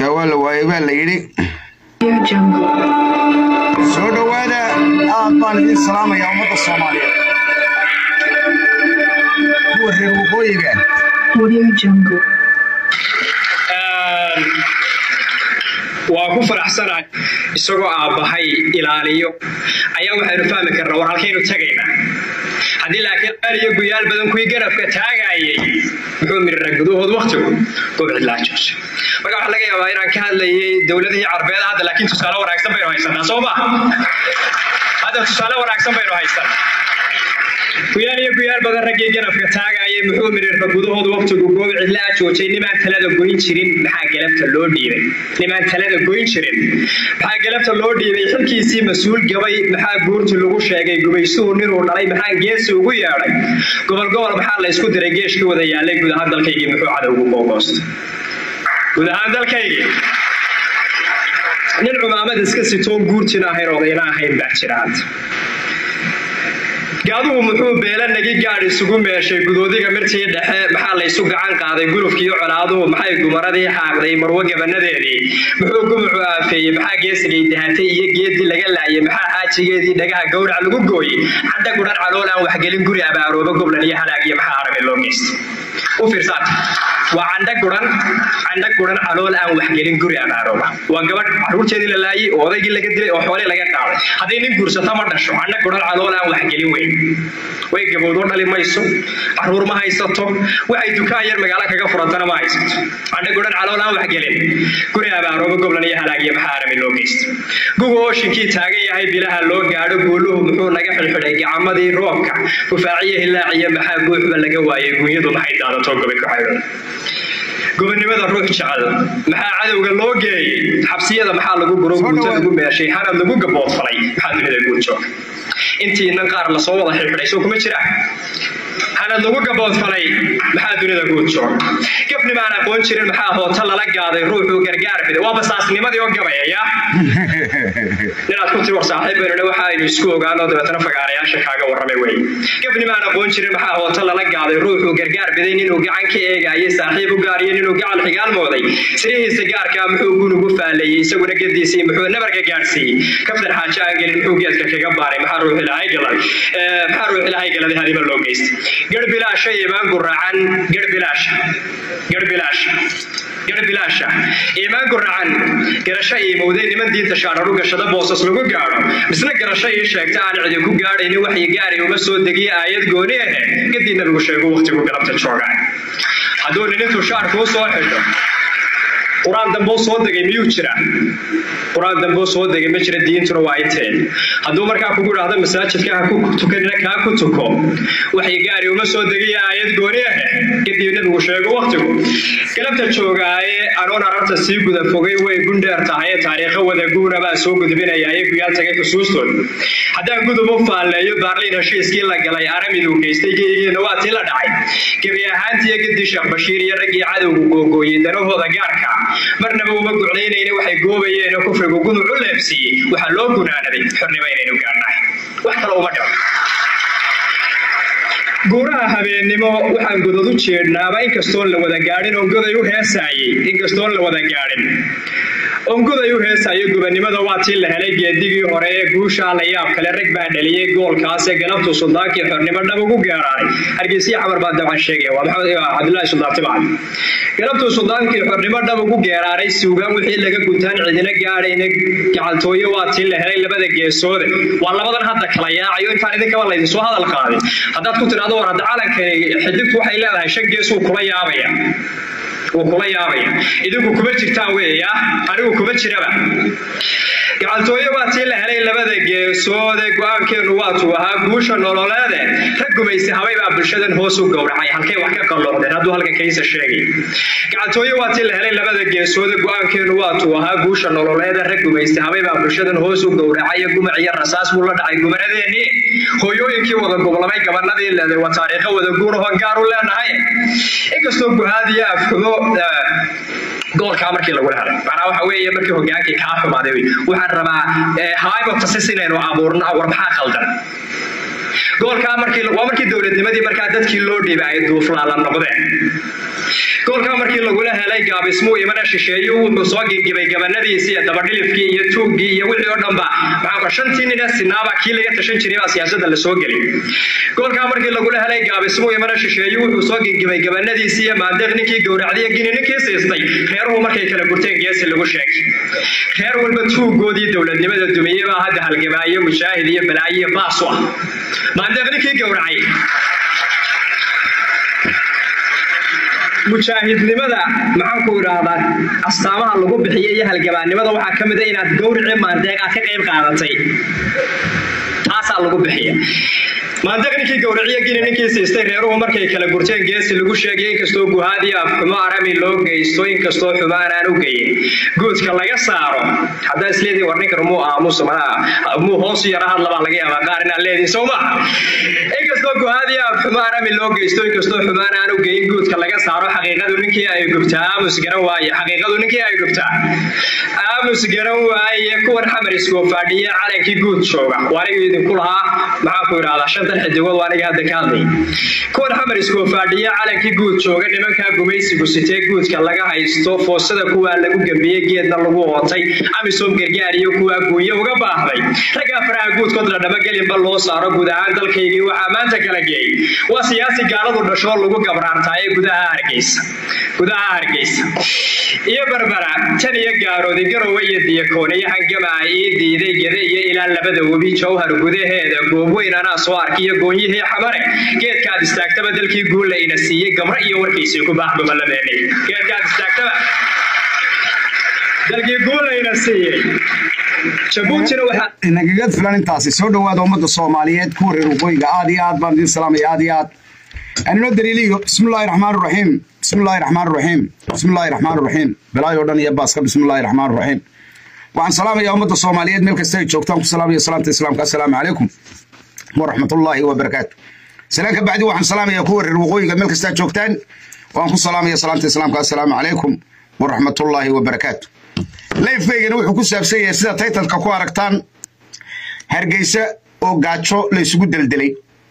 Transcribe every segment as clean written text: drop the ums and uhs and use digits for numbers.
داوال وايبا ليري سودو وادا أطال السلام يا أمة الصومالية هو الربوبي كان Audio Jungle. waa ku faraxsanahay isagoo aabahay ilaaliyo ayaa waxaanu fahmi karnaa war halkeenu tagaynaa haddii laakiin qaaliyo guyaal badan kuwii garabka taagayay muxuu miraa gudahood waqtigu gobcid laa joogso marka waxaa laga yaabaa inaan ka hadlayay dowladihii carbeed hadda laakiin tusaale wanaagsan baynu haysanaa soo ma hadda tusaale wanaagsan baynu haysanaa guyaal badan raggii garabka taagayay muxuu miraa gudahood waqtigu gobcid laa joogay nimaan talada goyn jirin maxaa galabta loo dhiibay nimaan talada goyn jirin maxaa galabta loo dhiibay xilkiisii mas'uul gabay maxaa guurti lagu sheegay gubaysuhu ninuu dhalay maxaa geesi ugu yeedhay gobol maxaa la isku diray geeshkii wada yaalay guud ahaan dalkaygii muxuu cadowgu boogoosto guud ahaan dalkaygii nin cumaamad iska sitoon guurtina ahayn odayna ahayn baa jira hadda gaaduhu muxuu beela nagi gaadh isugu meeshay gudoodiga mirtii dhexe maxaa la isu gacan qaaday gulufkiiyo colaaduhu maxay gumaradii xaaqday marwo gabanadeedii muxuu gumucu aafeeyey maxaa geesigay dahatay iyo geedii laga laayay maxaa xaajigeedii dhagaha gowrac lagu gooyey cadda gudhan calool aan waxgelin guri abaarooba goblan iyo halaag iyo maxaa aragay loo geystay u fiirsaad waa candha gudhan calool aan waxgelin guri abaarooba waa gabadh caruurteedii la laayay oo odaygii laga dilay oo xoolii laga qaaday haddii nin guursato ma dhasho candha gudhan calool aan waxgelin weyn way gabowdo dhali mayso caruur ma haysato waxay dukaan yar magaalo kaga furatana ma haysato candha gudhan calool aan waxgelin guri abaarooba goblan iyo halaag iyo maxaa aragay loo geystay gugu ooshinkii taagan yahay bilaha loo gaadho guuluhu muxuu naga xilxidhay gacamadii roobka kufaaciye hilaaciyo maxaa guuxba laga waayay guunyadu maxay daadato gobay ku xidhan gobonimada ruux jecel maxaa cadowga loo geeyay xabsiyada maxaa lagu buro guurta lagu meeshay hanad lagu gaboodfalay maxaa dunida guud jooga intiina qaar la soo wada xilxidhay soo kuma jira hanad lagu gaboodfalay maxaa dunida guud jooga gabni baan aqoon jirin maxaa hoota lala gaaday ruuxuu gargaar biday waa basaasnimadii oo gabayaya inaad ku tiri war saaxiibayna waxa aynu isku ogaano dabeetana fagaarayaasha kaaga warramay way gabni baan aqoon jirin maxaa hoota lala gaaday ruuxuu gargaar biday inuu gacan ka eegayo saaxiib u gaariyo inuu gacan xigaal mooday sirihiisa gaarka muxuu gunugu faalayay isaguna gadiisii muxuu nabarka gaarsiiyey kaftan xaaja aan gelin muxuu geedka kaga baaray maxaa ruux ilaahay galay hadiba loo geystay garbilaasha iimaan guracan garbilaasha iimaan guracan garasho ii mowday niman diinta shaararu gashada boosas lagu gaadho misna garasho ii sheegta aan cidi ku gaadhayni waxay gaari uma soo degiye aayad gooni ah kadib nabigu sheego waqtigu galabta joogaa hadduu nintu shaarkuu soo xidho quraan dambo soo degay miyuu jira quraan dambo soo degay ma jira diintuna waa inteen hadduu markaa kugu dhahdo masaajidka ha ku tukanina kaa ku tuko waxay gaari uma soo degay aayad gooni ah kadib nabigu sheego waqtigu galabta joogaaye anoon ararta sii guda fogay way gundheer tahay taariikho wada guuna baa soo gudbinaya ay guyaal tagay xusuustood haddaan gudub u faalleeyo baarliin heshiiskii la galay aramiduu geystay geegeena waa tii la dhacay gebi ahaantii gedi sheekh bashiir iyo raggii cadowgu googooyey danahooda gaarka marnaba uma guclaynayna waxay goobayeen oo kufrigu guduc u leebsiiyey waxaa loo gunaanaday xornimo inaynu gaarnahay wax kale uma dhiman guuraha habeennimo waxaan godad u jeedhnaaba inkastoon la wada gaadhin oon goday u heesaayey gobonimada waa tii la helay geedigii hore ee guushaa la yaab kale rag baa dhaliyey goolkaasee galabtu suldaankii xornimo dhab ugu geeraaray hargeysiya xamar baa dabcan sheegaya waa maxamed cabdullaahi suldaantibaan galabtu suldaankii xornimo dhab ugu geeraaray suugaan wixii laga gutaan cidina gaadhayna gacaltooyo waa tii la helay labada geesoode waa labadan hadda kala yaacayo intaan idinkaba laydinsoo hadal qaadin haddaad ku tidhahdo war hadda calankani xidigtu waxay leedahay 5 gees wuu kula yaabaya idinku kuma jirtaan weeya anigu kuma jiraba gacaltooyo waa tii la helay labada geesoode go'aankeenu waa tuu ahaa guusha nololeede rag gumaysi habay baa bulshadan hoos u gowracay halkay wax ka qalloocdeen hadduu halka kaysa sheegay gacaltooyo waa tii la helay labada geesoode go'aankeenu waa tuu ahaa guusha nololeede rag gumaysi habay baa bulshadan hoos u gowracay gumac iyo rasaas buu la dhacay gumaradeennii hooyooyinkii wada goblamay gabanadii leeday waa taariikho wada guurahoon gaar u leenahay inkastoo guhaadiya afxumo goolka markii lagu helay macnaha waxa weeye markii hogaankii ka xumaaday waxaan rabaa hypothesis inaynu abuurno war maxaa khaldan gobolka markii dowladnimadii markaa dadkii loo dhiibay ay duuflaala noqdeen gobolka markii lagula helay gaabismo imana shisheeyo wuxuu soo gigibay gabanadiisii dabadhilifkii iyo tuugii iyo wixii oo dhanba maxaa shantii nin sinaaba kii laga tashan jiray siyaasadda la soo galay gobolka markii lagula helay gaabismo imana shisheeyo wuxuu soo gigibay gabanadiisii iyo maandeeq ninkii gowracday gini ninkii siistay reeruhu markay kala gurteen geesi lagu sheegay reer walba tuugoodii dowladnimada dumiyay baa hadda halgamaayo mujaahid iyo balaayo baaso maandeeq ninkii gowracay mujaahidnimada maxaan ku iraahdaa astaamaha lagu bixiyay iyo halgabaanimada waxa kamid ah inaad gowrici maandeeq ka qayb qaadatay taasa lagu bixiyo maandeeq ninkii gowriciye gini ninkii siistay reeruhu markay kala gurteen geesi lagu sheegay in kastoo guhaadi afxumo arami loo geysto in kastoo xumaan aan u geeyin guudka laga saaro hadda isleedii warninka muu aamuso muu hoos yara hadlaba laga yaabaa qaar inaan leedin sooma in kastoo guhaadi afxumo arami loo geysto in kastoo xumaan aan u geeyin guudka laga saaro xaqiiqadu ninkii ay gubtaa aamus garan waaye xaqiiqadu ninkii ay gubtaa aamus garan waaye kuwan xamar isku fadhiya calankii guud jooga waaniga idinku lahaa maxaa ku iraahdaa xidigood waaniga hadda ka hadlay kuwan xamar isku fadhiya calankii guud jooga nimanka gumaysigu sitee guudka laga haysto foosada kuwa lagu gambiyay geedna lagu ootay amisom gargaar iyo kuwa gooyo uga baahday raga faraha guudkood la dhama galinba loo saaro guud ahaan dalkaygii waxa maanta kala geeyay waa siyaasi gaaladu dhasho lagu gabraartay gudaha Hargeysa iyo barbara tan iyo gaaroodi garowe iyo diyakoon iyo hangama ay diiday gede iyo ilaa labada webi jawhar gudaheeda goob weyn ana soo arkiyo goonyihii xamare geedkaad istaagtaba dalkii guul la ina siiyay gabra iyo warkiisii ku baaxba balabeenay geedkaad istaagtaba dalkii guul la ina siiyay jabuutina waxa nagaga filan intaasi soo dhawaada ummadda Soomaaliyeed ku reer waqooyiga aad iyo aad baan idin salaamay aad iyo aad أنا دليلي بسم الله الرحمن الرحيم بسم الله الرحمن الرحيم بسم الله الرحمن الرحيم بلا يودن يا باسك بسم الله الرحمن الرحيم وعن سلام يا أمة الصومالية ملك السيد شوكتان سلام يا سلامة السلام السلام عليكم ورحمة الله وبركاته سلامك بعد وعن سلام يا كور الوغوي ملك السيد شوكتان وعن سلام يا سلامة السلام السلام عليكم ورحمة الله وبركاته لا يفيق نوح كسب سيء سيدة تايتل كواركتان هرجيسة أو قاتشو ليسقود دلدلي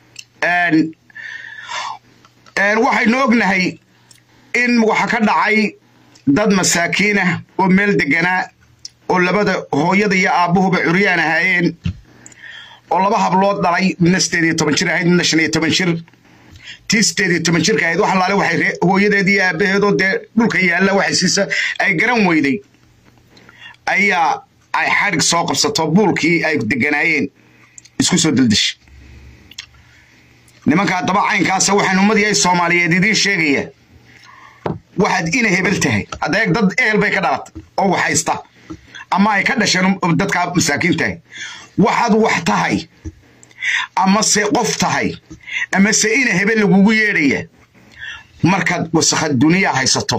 waxaynu ognahay in waxa ka dhacay dad masaakiin ah oo meel deganaa oo labada hooyada iyo aabuhuba curyaan ahaayeen oo laba hablood dhalay midna 18 jir ahayd midna 15 jir 18 jirka ahayd waxa laale waxay hooyadeedii aabaheedoo dee dhulka yaalla waxay siisa ay garan weyday ayaa ay xarig soo qabsato buulkii ay deganaayeen isku soo dildishay nimanka daba caynkaas waxaan ummadii Soomaaliyeed idin sheegaya waxaad ina hebel tahay adeeg dad ehel bay ka dhalatay oo waxaysta ama ay ka dhasheen dadka masaakiin tahay waxaad wax tahay ama se qof tahay ama se ina hebel lagu yeedhaya markaad wasakh dunya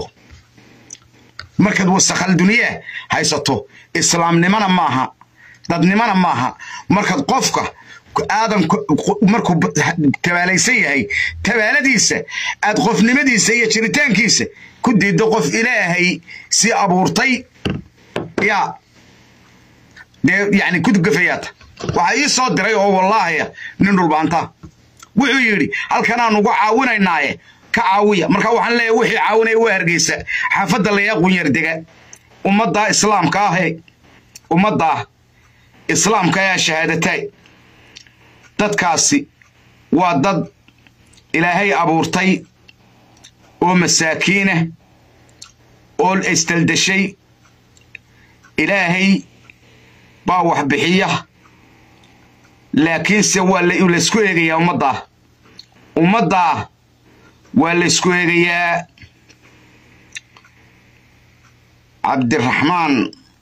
haysato islaamnimana maaha dadnimana maaha markaad qofka آدم مركب تباليسي هي تبالديسة أدخف نمديسة هي شريتان كيسة كدي دقف إلهي سي أبورتي يا يعني كد قفيات وعي صدر والله يا ننور بانتا ويري هل كان نوقع عاونا الناية كعاوية مركب وحن لا وحي عاونا وهرجيسة حفظ الله يقون يردقة ومضى إسلام كاهي ومضى إسلام كيا شهادتي dadkaasi waa dad ilaahay abuurtay oo masaakiin ah oo istaldashay ilaahay baa wax bixiya laakiin se waa la isku eegayaa ummadda waa la isku eegayaa Cabdiraxmaan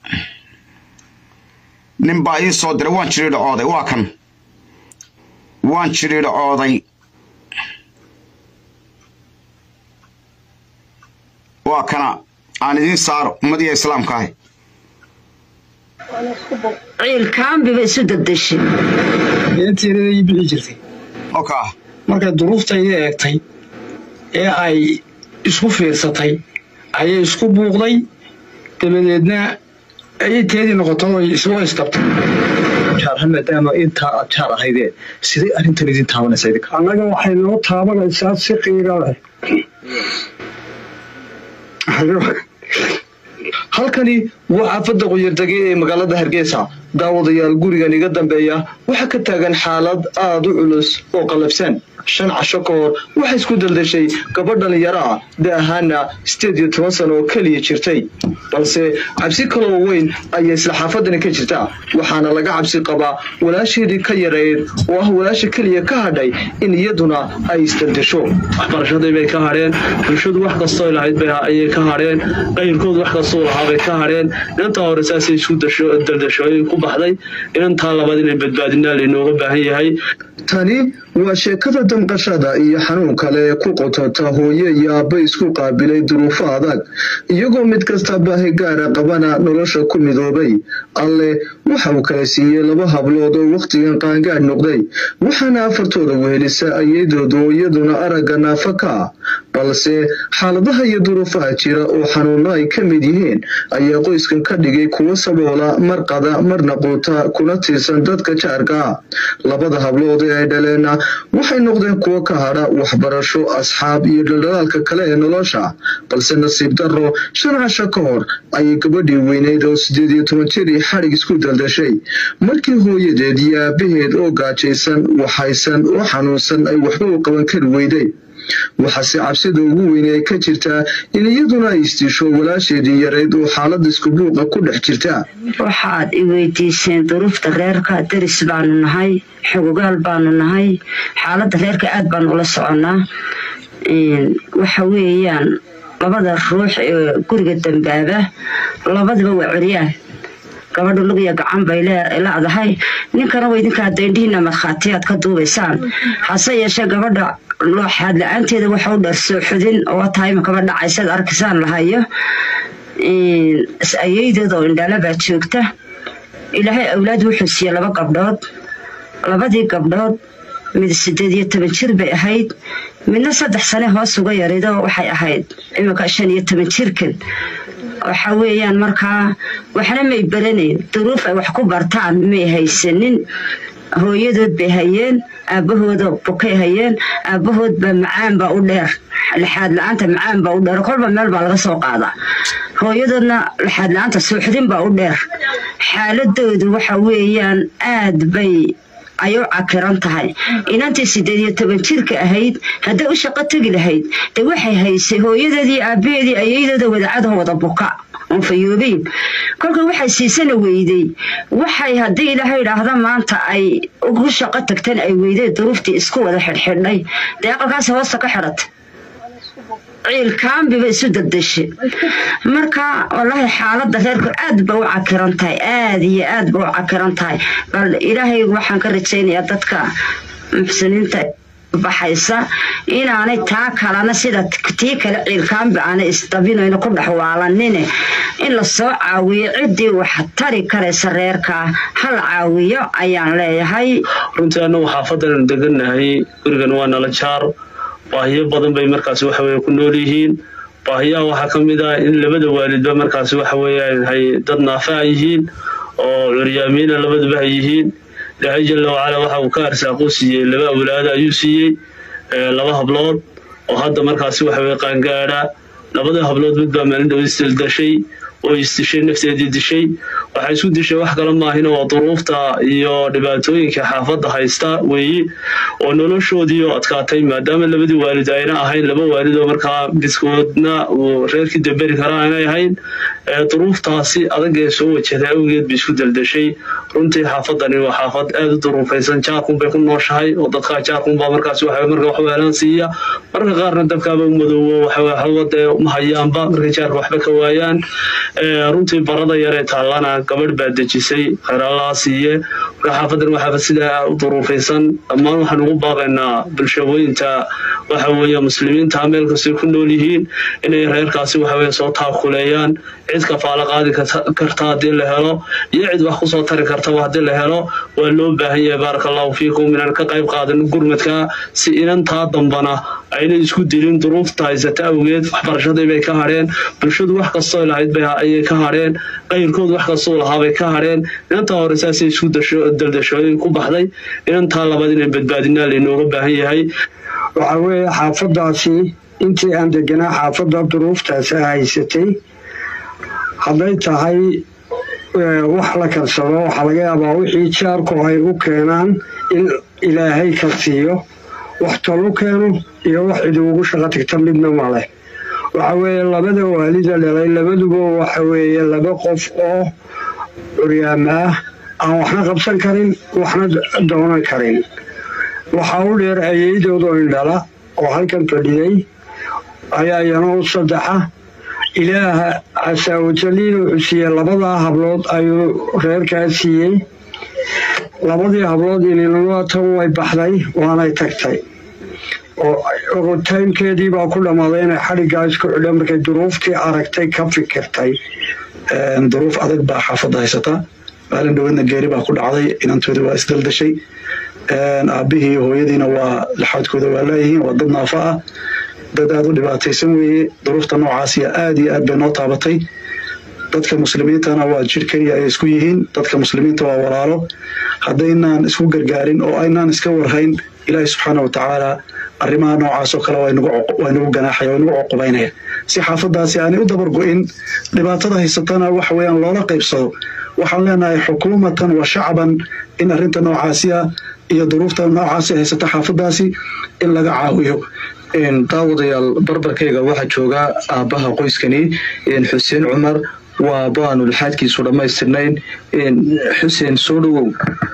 nin baa ii soo diray waan jiray dhacooday waa kan waan jiray dhacooday waa kana aan idin saaro ummadii islaamka ah ciilkaan biba isu dadashay intii bixi jirtay okay marka duruuftayda eegtay ee ay isku fiirsatay ayay isku buuqday dabadeedna ay teedii noqoto oo isoo istabtay jaarhan maadaama intaa aad jaar ahaydeen sidee arrintan idin taabanaysa idinka annaga waxay noo taabanaysaa si qiiro leh halkani waa xaafadda Qoyardage ee magaalada Hargeysa daawadayaal gurigan iga dambeeya waxa ka taagan xaalad aad u culus oo qalabsan 5 casho ka hor waxa isku daldashay gabadh dhalinyaro ah daahaana 18 sano oo kaliya jirtay balse cabsi kale oo weyn ayay isla xaafadani ka jirta waxaana laga cabsi qabaa walaasheedii ka yareed oo ah walaasha kaliya ka hadhay in iyaduna ay isdaldasho waxbarashadii bay ka hadheen bulshadu wax kastoo ilahayd bay ayay ka hadheen qayrkood wax kastoo lahaa bay ka hadheen inta hore saasay isku daldashooyin ku baxday inta labaad inay badbaadinaa leenooga baahan yahay tani waa sheekada damqashada iyo xanuun kale ku qotota hooyo iyo aabba isku qaabilay duruufo adag iyagoo mid kasta baahi gaara qabana nolosha ku midoobay alle waxa uu kala siiyey 2 hablood oo waqtigan qaangaadh noqday waxaana afartooda wehelisa ayadoodu iyaduna aragga naafaka balse xaaladaha iyo duruufaha jira oo xanuuno ay ka mid yihiin ayaa qoyskan ka dhigay kuwa saboola marqada marna quuta kuna tiirsan dadka jaarka labada hablood ee dhaleena waxay noqdeen kuwa ka hadha waxbarasho asxaab iyo dhaldhalaalka kale ee nolosha balse nasiib darro 5 casho ka hor ayay gabadhii weyneyd oo 18 jir xarig isku daldashay markii hooyadeed iyo aabaheed oo gaajaysan waxaysan oo xanuunsan ay waxba u qaban kari weyday waxaase cabsida ugu weyn ay ka jirtaa in iyaduna ay istisho walaasheedii yareed oo xaalad isku buuqa ku dhex jirta waxaad i weydiiseen duruufta reerka daris baanu nahay xogogaal baanu nahay xaaladda reerka aad baan ula soconaa waxa weeyaan labada ruux ee guriga dambaaba labadaba waa curiyaan gabadhu lugiya gacan bay leedahay ninkana way idinka deendhiina markhaatiyaad ka duubaysaan hase yeeshee gabadha looxaad la-aanteeda waxa u dharso xudin oo tahay makaba dhacaysad arkisaan lahayo ayaydeeda oo indhala baa joogta ilaahay awlaad wuxuu siiyey 2 gabdhood labadii gabdhood mid 18 jir bay ahayd midna 3 sano hoos uga yareedo waxay ahayd imika 15 jirkan waxa weeyaan markaa waxna may baranayn duruuf ay wax ku bartaan may haysanin hooyadood bay hayeen aabahooda bukay hayeen aabahood ba macaan ba u dheer lixaad la'aanta macaan ba u dheer kolba meel baa laga soo qaadaa hooyadoodna lixaad la'aanta suuxdin ba u dheer xaaladoodu waxa weeyaan aad bay ayuu cakiran tahay inantii 18 jirka ahayd haday u shaqo tagi lahayd de waxay haysay hooyadeedii aabaheedii ayaydooda wada buka oo fayoobeen kolka waxay siisana weyday waxay hadii ilaahay yiraahdo maanta ay ugu shaqo tagtan ay weyday duruuftii isku wada xidhxidhay deeqalkaas hoosta ka xidhat ciilkaan biba isu dadashay marka wallahi xaaladda reerku aad ba u cakiran tahay aad iyo aad ba u cakiran tahay bal ilaahay waxaan ka rajaynayaa dadka muxsiniinta baxaysa inaanay taa kalena sida tii kale ciilkaanba aanay isdabinayno ku dhaxwaalanine in la soo caawiyo ciddii wax tari karaysa reerka hal caawiyo ayaan leeyahay runtii anagu xaafadan deganahay gurigan waa nala jaar baahiyo badan bay markaas waxa weeye ku nool yihiin baahiyaha waxaa ka mid ah in labada waalidba markaas waxa weeye ay dad naafa yihiin oo curyaamiina labaduba ay yihiin ilaahay jalla wacala waxa uu ka arsaaqo siiyey 2 awlaad ayuu siiyey 2 hablood oo hadda markaas waxa weeye qaangaara 2 hablood mid baa maalin dhow isdashay oo istishay nafteedii dishay waxay isku dishay wax kale ma ahin oo duruufta iyo dhibaatooyinka xaafadda haysta weeye oo noloshoodii oo adkaatay maadaama labadii waalid ayna ahayn 2 waalid oo markaa biskoodna oo reerkii dabari karaa aanay ahayn duruuftaasi adag ee soo wajahday awgeed bay isku daldashay runtii xaafadani waa xaafad aad u duruufaysan jaarkun bay ku nooshahay oo dadka jaarkun baa markaas waxa marka wax weelan siiya marka qaarna dabkaaba u madoobo waxa wada ma hayaanba marka jaarka waxba ka waayaan runtii barada yar ee taalana gabadh baa dejisay khayraalaha siiye marka xaafadan waxa sida u duruufaysan dhammaan waxaan ugu baaqaynaa bulshooyinka waxa weeye muslimiinta meel kasta ku nool yihiin inay reerkaasi waxa weeye soo taakuleeyaan cid ka faala qaadi karta hadii la helo iyo cid wax ku soo tari karta hadii la helo waa loo baahan yahay barakallahu fiikum inaan ka qayb qaadan gurmadka si inantaa dambana ayna isku dilin duruufta haysata awgeed waxbarashadii bay ka hadheen bulshadu wax kastoo lahayd ayay ka hadheen qayrkood wax kastoo lahaa bay ka hadheen inantaa hore saasay isku daldashooyin ku baxday inantaa labaad inay badbaadinaa laynooga baahan yahay waxa weeye xaafadaasi intii aan deganaa xaafadda duruuftaasi haysatay hadday tahay wax la karsado waxaa laga yaabaa wixii jaarku ay u keenaan in ilaahay ka siiyo wax tolu keeno iyo wax cidi ugu shaqo tagta midna male waxa weeye labada waalida dhalay labaduba waxa weeye laba qof oo curyaama ah aan waxna qabsan karin waxna doonan karin waxaa u dheer ayeydoodo indhala oo halkan fadhiyey ayaa iyana u saddexa ilaaha casaawajaliina wuxuu siiyey labadaa hablood ayuu reerkaa siiyey labadii hablood ininatan way baxday waanay tagtay oo taymkeedii baa ku dhammaaday inay xadhiggaa isku xidha markay duruuftii aragtay ka fikirtay duruuf adag baa xaafadda haysata maalin dhaweedna geeri baa ku dhacday inantoodii waa isdaldashay aabbihii iyo hooyadiina waa laxaadkooda waa laayihiin waa dad naafa ah dad aad u dhibaataysan weeye duruufta noocaasiya aad iyo aad bay noo taabatay dadka muslimiintana waa jir keliya ay isku yihiin dadka muslimiinta waa walaalo haddaynaan isku gargaarin oo aynaan iska warhayn ilaahi subxaana watacaala arrimaha noocaas oo kale waa inagu ganaaxaya waa inagu cuqubaynaya si xaafaddaasi aanay u dabargo'in dhibaatada haysatana waxa weeyaan loola qaybsado waxaan leenahay xukuumatan wa shacban in arrinta noocaasiya iyo duruufta noocaasi haysata xaafaddaasi in laga caawiyo daawadayaal barbarkayga waxaa joogaa aabbaha qoyskani xuseen cumar waa baanu lixaadkiisu dhammaystirnayn xuseen soo dhawow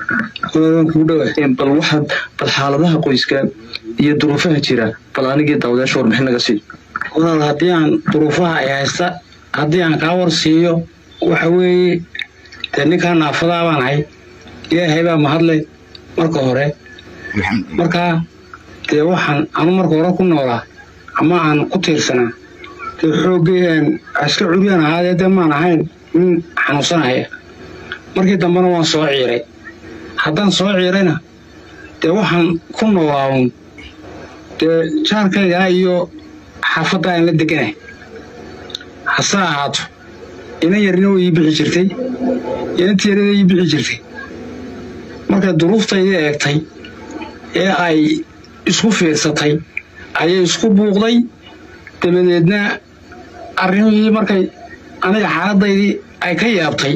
bal xaaladaha qoyska iyo duruufaha jira bal anigii daawadayaasha warbixin naga sii walaal haddii aan duruufaha ay haysta haddii aan kaa war siiyo waxa weeye dee ninkaa naafadaa baan ahay ilaahay baa mahadle marka hore markaa dee waxaan anu marka hore ku noolaa ama aan ku tiirsanaa dee xooggii iska curyaan ahaadee dee maan ahayn nin xanuunsanaya markii dambena waan soo ciiray haddaan soo ciirayna dee waxaan ku noolaaun dee jaarkaygaa iyo xaafaddaa aan la deganay hase ahaato inan yarina way ii bixi jirtay inantii yarina ii bixi jirtay markay duruuftaydii eegtay ee ay isku fiirsatay ayay isku buuqday dabadeedna arrimihii markay aniga xaaladaydii ay ka yaabtay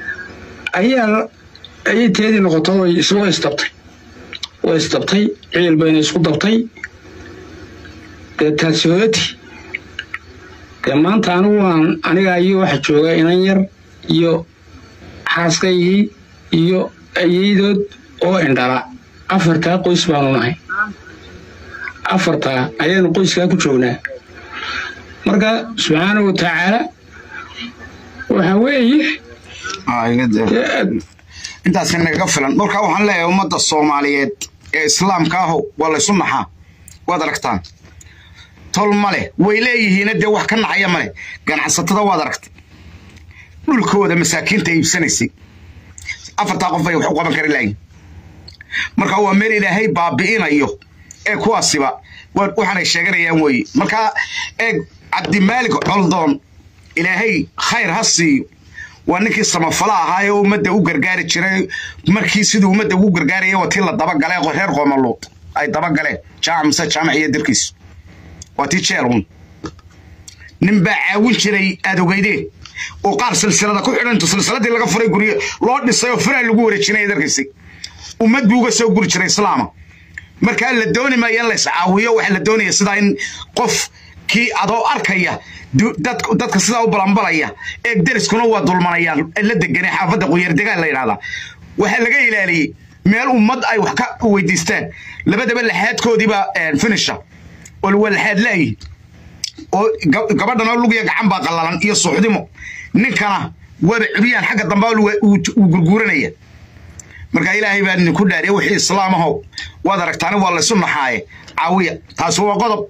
ayay teedii noqotay way isdabtay ciil bayna isku dabtay dee taasi hooti dee maanta anigaa iyo waxa jooga inan yar iyo xaaskaygii iyo ayeydood oo indhala afartaa qoys baanu nahay afartaa ayaanu qoyskaa ku joognaa marka subxaana wa tacaala waxa weeye intaas inaga filan marka waxaan leeyahay ummadda Soomaaliyeed ee islaamka ah waa la isu naxaa waad aragtaan tol male way leeyihiin dee wax ka naxaya male ganacsatada waad aragtay dhulkooda masaakiinta iibsanaysay afartaa qof ay wax u qaban kari lahayn marka waa meel ilaahay baabi'inayo ee kuwaasiba waxaanay sheeganayaan weeye marka eeg cabdimaalik coldoon ilaahay khayr ha siiyo waa ninkii samafala ahaa ee ummadda u gargaari jiray markii siduu ummadda ugu gargaarayay waa tii la dabagalay reer Qoomaluud ay dabagaleen jaamac iyo dalkiis waa tii jeelun nin baa caawin jiray aad ogeydeen oo qaar silsilada ku xidhan silsiladii laga furay guriga loo dhisay oo furaa lagu wareejinay dalkiisii ummad buu uga soo guri jiray islaama marka la doonayay in la iscaawiyo waxa la doonayay sida in qof kii adoo arkaya dadka sida u balanbalaya ee dariskuna waa dulmanayaan la deganay xaafadda qoyar degaan la yiraahdaa waxa laga ilaaliyay meel ummad ay wax ka weydiistaan labadaba laxaadkoodiiba finisha oo laxaad laay oo gabadhana lugiya gacan baa qallalan iyo suuxdimo ninkana wada curiyaan xagga dambe uu gurguuranaya marka ilaahay baa idinku dhaariyay wixii islaamahow waad aragtaan waa la isu naxaaye caawiya taasi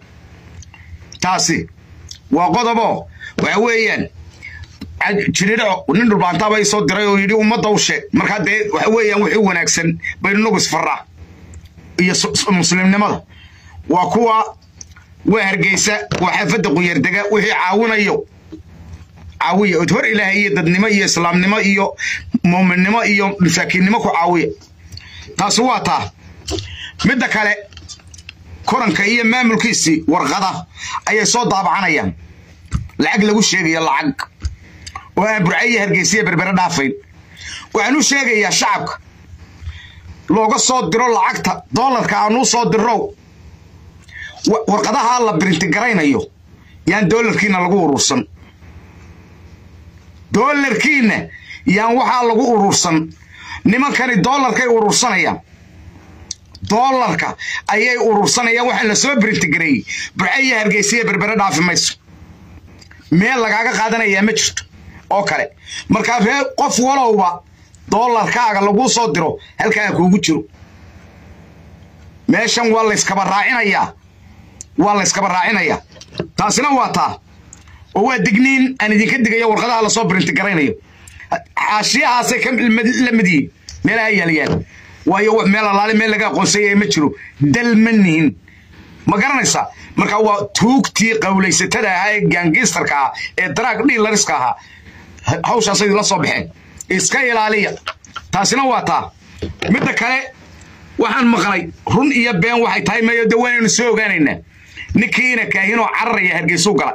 waa qodobo waxa weeyaan jiridho nin dhulbaantaa bay soo diray oo yidhi ummadda u sheeg markaa dee waxa weeyaan wixii wanaagsan baynu nagu isfarraa iyo muslimnimada waa kuwa وهرجيسة وحفظ غير دجا وهي عاونا يو عاوية وتهر إلهية ضد نمائية إسلام نمائية مؤمن نمائية مساكين نماكو عاوية تصواتا مدك على كورن كأي ما ملكيسي ورغدا أي صوت ضابعنا يان العقل وش يجي يلا عق وبرعية هرجيسية بربرة دافين وعنو شيء يا شعبك لوجا صوت درو العقد دولار كانوا صوت درو ورقدها الله برنتجرين أيوه يعني دولار كينا لقوا رصن دولار كينا يعني وحال لقوا رصن نما كان الدولار كي ورصنا يا دولار كا أيه ورصنا يا وحنا سوى برنتجري برعية هرجيسية بربرة دافع ميس ميل لقاك قادنا يا مجد أوكي مركب قف ولا هو دولار كاغا لغو soo diro halka kuugu jiro meeshan waa la iska baraacinaya taasina waa taa oo waa digniin aan idinka digayo warqadaha la soo print gareynayo xaashiyahaas ka lamidii meelaha yaal waayo wax meel alaale meel laga qoonsay ma jiro dalmaniin ma garanaysa marka waa tuugtii qawlaysatada ah gangsterka ee drug dealerska ah hawshaas ay la soo baxeen iska ilaaliya taasina waa taa midda kale waxaan maqlay run iyo been waxay tahay ma dawanaynu soo ogaanaynaa ninkiina kaahino cararaya Hargeysa gala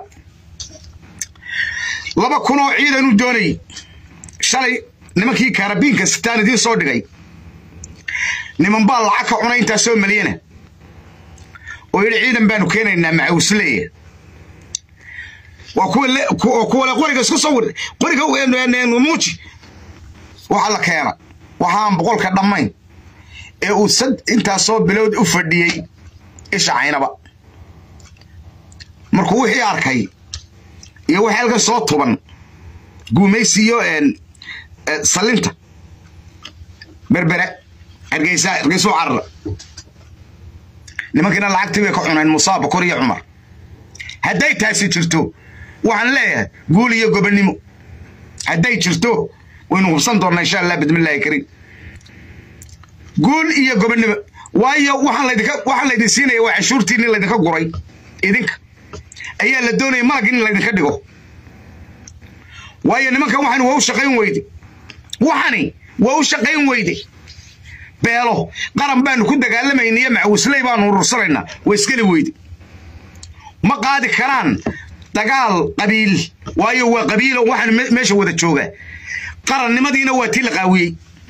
2,000 ciidan u doonay shalay nimankii Karabiinka sitaan idin soo dhigay niman baa lacag ka cunay inta soo maliyana oo yiri ciidan baanu keenaynaa macawsleeya وكل قرية سكسور قرية نموتي وحلا كيانا وحام بقول كدمين وسد انت صوب بلود افرديي ايش عينا بقى مركو وحي اركي iyo waxa halka soo toban guumeysiyo salinta berbere Hargeysa carar nimankina lacagtii way ka cunaan Musaab Koriya Umar haday taasi jirto waxaan leeyahay guul iyo gobonimo haday jirto waynu hubsan doonaa insha Allah bidmilaahi kariim guul iyo gobonimo waayo waxaan la idin siinaya waa cashuurtiina la idinka guray idinka ayaa la doonay maag in la idinka dhigo waayo nimankan waxaan waa u shaqayn weyday beelo qaran baan ku dagaalamaynayaa macawsley baan urursanayna way iskali weyday ma qaadi karaan dagaal qabiil waayo waa qabiil waxaan meesha wada jooga qarannimadiina waa tii la qaawiyay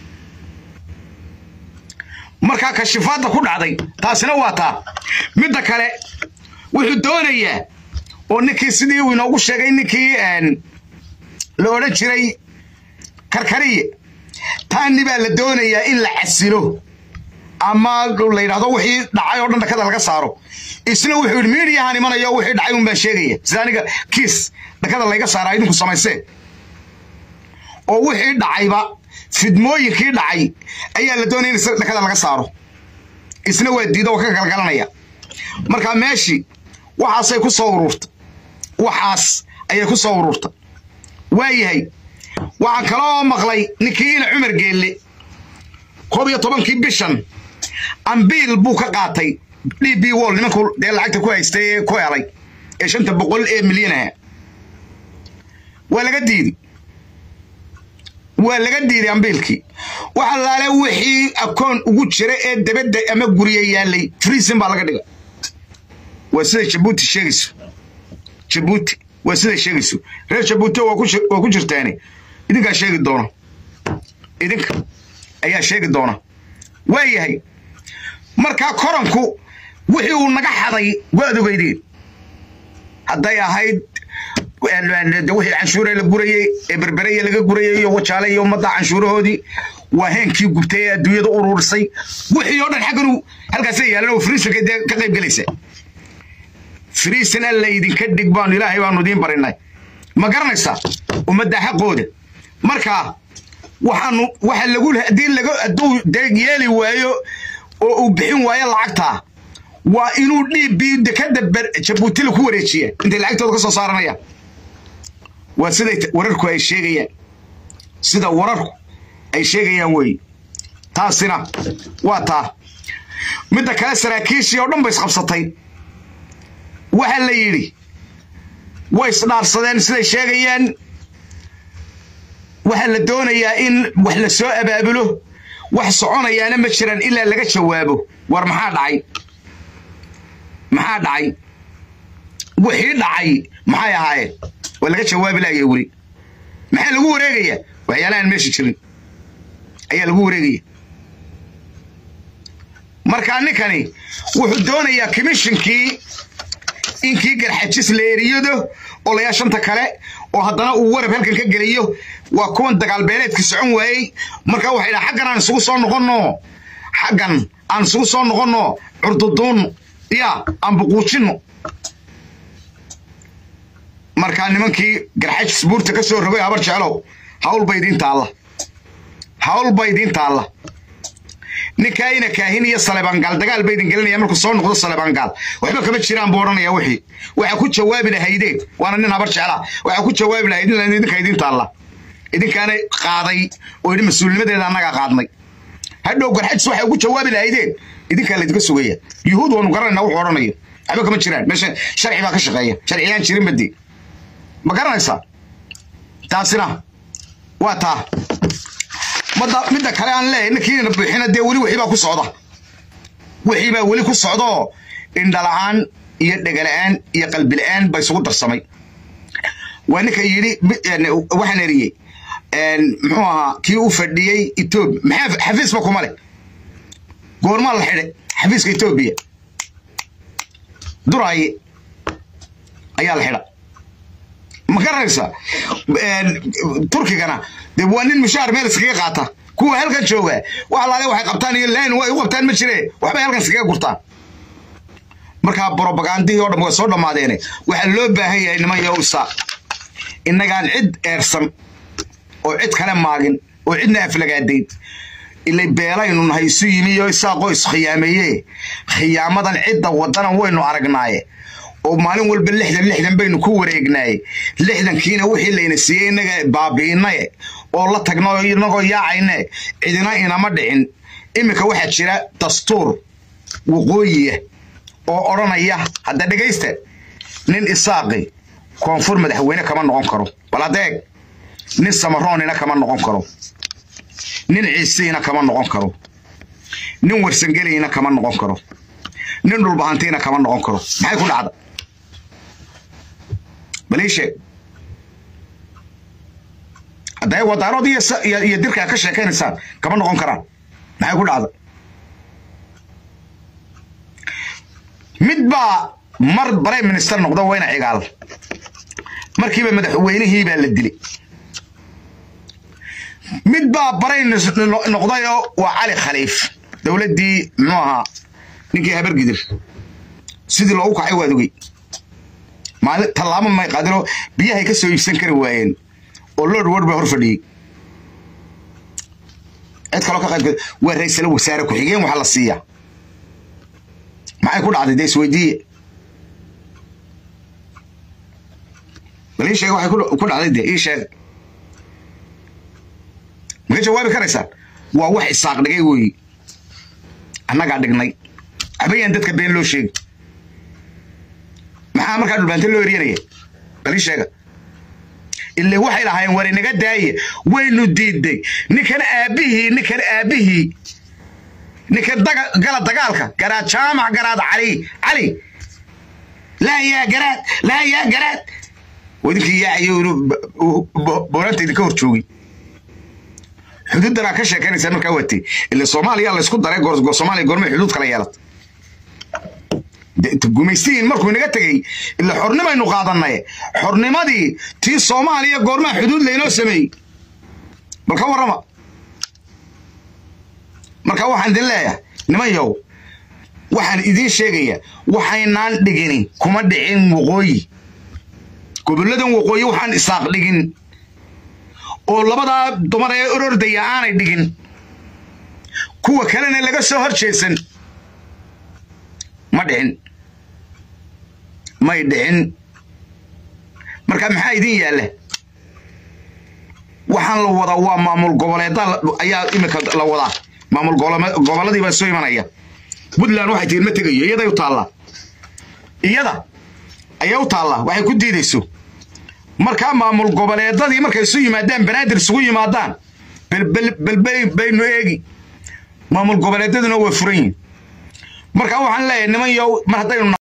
marka ka shifaada ku dhacday taasina waa taa midda kale wuxuu doonayaa oo ninkii sidii uu inoogu sheegay ninkii la oran jiray karkariye taani baa la doonayaa in la casilo ama la yiraahdo wixii dhacay oo dhan dakada laga saaro isna wuxuu yiri meediyahan imanayo wixii dhacay un baa sheegaya sidaaniga kiis dakada laga saaray idinku samaysay oo wixii dhacayba fidmooyinkii dhacay ayaa la doonayay in dakada laga saaro isna waa diido oo ka galgalanaya marka meeshii waxaas ay ku soo ururta waayahay waxaan kaloo maqlay ninkiina Cumar Geelle 11 bishan ambiil buu ka qaatay DB Wall nimanku de lacagta ku haystay ku helay 500 milyan waa laga diiday ambiilkii waxa laale wixii akoon ugu jira ee dabada ama guriga yaalay freezing baa laga dhigay وسيد جيبوتي شيغيسو جيبوتي وسيد شيغيسو رير جيبوتي waa ku jirtaani idinka sheegi doona idinka ayaa sheegi doona waayahay marka koranku wixii uu naga xaday waad ogeydeen haday ahayd wixii canshuure la gurayay ee berbereye laga gurayay iyo wajaale iyo umada canshuurahoodii waa heenkii gubtay adduunyada urursay wixii oo dhan xaqanu halkaas yaalan oo friiska ka qayb galaysa فريسنا اللي يدين كدق بان إلهي بانو دين بريناي ما قرنيسا ومدى حقوده مركا waxaa lagu hadii laga aduu deegeeli waayo oo bixin waayo lacagta waa inuu DB ka dabar Djibouti ku wareejiyo inta lacagtooda ka soo saaranaya waa sida wararku ay sheegayaan way taasina waa taa midda kale saraakiishii oo dhan bay isqabsatay waxa la yiri way isdhaarsadeen siday sheegayaan waxa la doonayaa in wax la soo abaabulo wax soconayaana ma jiraan ilaa laga jawaabo war maxaa dhacay wixii dhacay maxay ahaayeen waa laga jawaabi laayay weli maxaa lagu wareegaya waxyaalahan meesha jirin ayaa lagu wareegaya marka ninkani wuxuu doonayaa commissionkii inkii garxajis leeriyado oo la shanta kale oo haddana uu warab halkan ka geliyo waa kuwan dagaal beeleedka socon waayay marka waxay dhahay xaggan aan isugu soo noqono curduduun ya aan buquujino marka nimankii garxajis buurta ka soo rogay habar jeclow hawl bay idin taalla ninkaayna kaahin iyo Saleebangaal dagaal bay idin gelinaya markuu soo noqdo Saleebangaal waxba kama jiraan booranaya wixii waxa ku jawaabi lahaydeen waana nin habar jecla waxa ku jawaabi lahaydeen idinka idin taalla idinkaana qaaday oo idin mas'uulnimadeeda anaga qaadnay hadhow garxajis waxa ku jawaabi lahaydeen idinka la idinka sugaya yuhuud waanu garanayna wuxuu oranayo waxba kama jiraan meesha sharci baa ka shaqeeya sharciyaan jirin badii ma garanaysaa taasina waa taa midda kale aan leeyahay ninkiina buuxina dee weli wixii baa weli ku socdo indhala'aan iyo dhegala'aan iyo qalbila'aan bay isugu darsamay waa ninka yidhi waxaan eriyey muxuu ahaa kii u fadhiyey Ethiopia maxaa xafiisba kuma leh goormaa la xidhay xafiiska Ethiopia duraaye ayaa la xidha ma garanaysaa turkigana dee waa nin mushaar meel iskaga qaata kuwa halkan jooga wax laale waxay qabtaan iyo leen way u qabtaan ma jiree waxbay halkan iskaga gurtaan markaa propagandii oo dhan way soo dhamaadeen waxa loo baahan yahay niman yowsa innagaan cid eersan oo cid kale maagin oo cidna aflagaadeyn ilay beelaynu nahay isu yimi iyo isaaqo iskhiyaameeyey khiyaamadan cidda wadana waynu aragnaaye oo maalin walba 60 baynu ku wareegnay 60kiina wixii layna siiyay inaga baabiinay oo la tagno inagoo yaacayne cidina inama dhicin imika waxa jira dastuur waqooyiye oo oranaya hadda dhageysta nin isaaqi koonfur madaxweyne kama noqon karo waladeeg nin samaroonina kama noqon karo nin ciisiina kama noqon karo nin warsangelina kama noqon karo nin dhulbahantiina kama noqon karo maxay ku dhacda baleeshe haday wadaarod iyo dirka ka sheekaynaysan kama noqon karaan maxay ku dhacda midba mar prime minister noqdo wayna cigaal markiiba madaxweynihii baa la dilay midba prime noqdayo waa cali khaliif dawladii nooha ninkii habar gidir sidii loogu kacay waadugay maal talaamo may qadaro biyaha ka soo iibsan kari waayeen oo lord ward ba hor fadhiyay cid kale ka qayb waa ra'iisul wasaare ku xigeen waxa la siiyaa maxay ku dhacday dees weydiye baliisha waxa ku dhacday deesha ma jawaabi karaysaa waa wax isaaq dhigay weey annaga dhignay abayaan dadka been loo sheegay maxaa markaa dhulbaanta loo eryanaya baliisha ilaa waxay lahaayeen war inaga daaye waynu diiday ninkan aabihii ninkan gala dagaalka garaad jaamac garaad cali laa yaa garaad wadinkii yaacayo booranta idinka hor joogay xuduudana ka sheekanaysaa markaa watay ilaa Soomaaliya la isku daray Soomaaliya goorma xuduud kala yeelatay gumaysiin markuu inaga tagay ilaa xornimaynu qaadanay xornimadii tii Soomaaliya goorma xuduud leeyno sameeyay marka warama marka waxaan idin leeyahay nimayow waxaan idin sheegaya waxaynaan dhigin kuma dhicin waqooyi gobolladan waqooyi waxaan isaaq dhigin oo labada dumar ee orordaya aanay dhigin kuwa kalena laga soo horjeesan ma dhicin may dhicin marka maxaa idin yaala waxaan la wada waa maamul goboleedada ayaa imika la wada maamul goboladii baa soo imanaya Puntland waxay tiin ma tagayo iyada u taala iyada ayaa u taalla waxay ku diidayso markaa maamul goboleedadii markay isu yimaadaan banaadir isugu yimaadaan baynu eegi maamul goboleedaduna way furan yihiin markaa waxaan leeyahay niman yow mar haddaynu